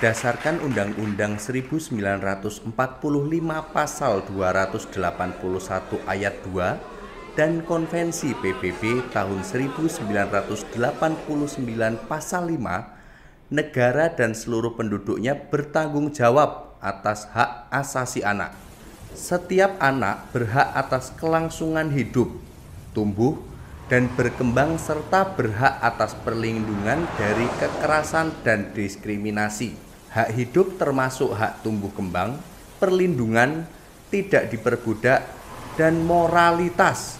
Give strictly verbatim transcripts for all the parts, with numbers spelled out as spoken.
berdasarkan Undang-Undang seribu sembilan ratus empat puluh lima Pasal dua ratus delapan puluh satu Ayat dua dan Konvensi P B B tahun seribu sembilan ratus delapan puluh sembilan Pasal lima, negara dan seluruh penduduknya bertanggung jawab atas hak asasi anak. Setiap anak berhak atas kelangsungan hidup, tumbuh, dan berkembang serta berhak atas perlindungan dari kekerasan dan diskriminasi. Hak hidup termasuk hak tumbuh kembang, perlindungan, tidak diperbudak, dan moralitas.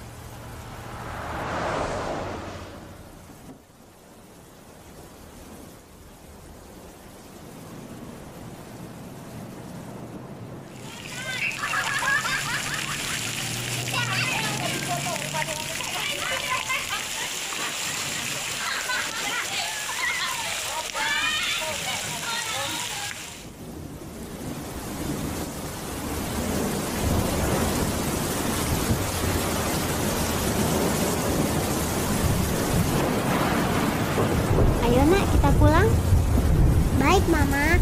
Ayo nak, kita pulang. Baik, Mama.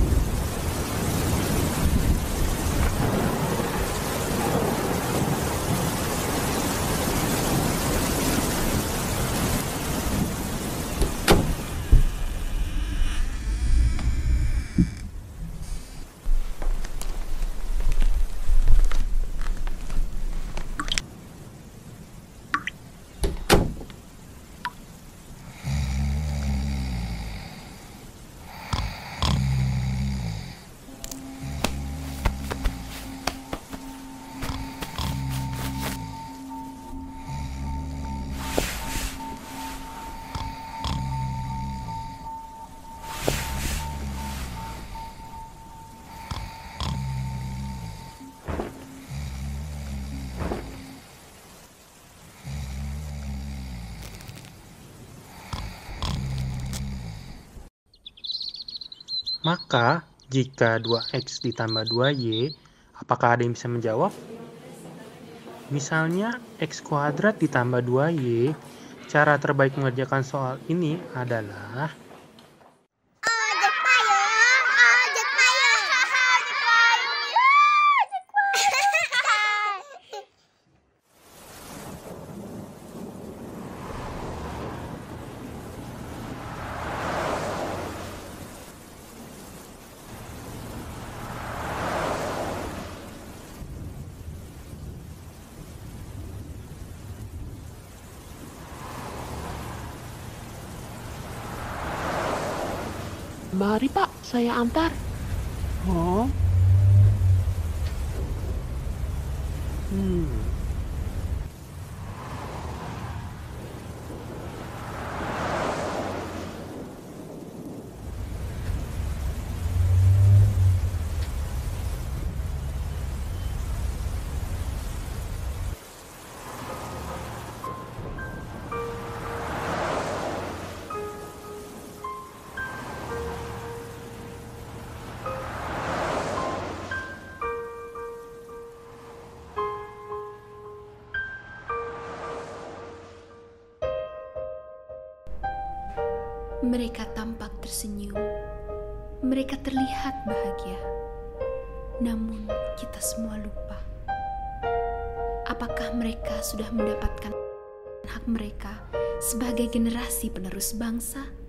Maka, jika dua X ditambah dua Y, apakah ada yang bisa menjawab? Misalnya, X kuadrat ditambah dua Y, cara terbaik mengerjakan soal ini adalah Ojek payung, ojek payung, ojek payung, ojek payung. Mari Pak, saya antar. Oh? Hmm. Mereka tampak tersenyum, mereka terlihat bahagia. Namun kita semua lupa. Apakah mereka sudah mendapatkan hak mereka sebagai generasi penerus bangsa?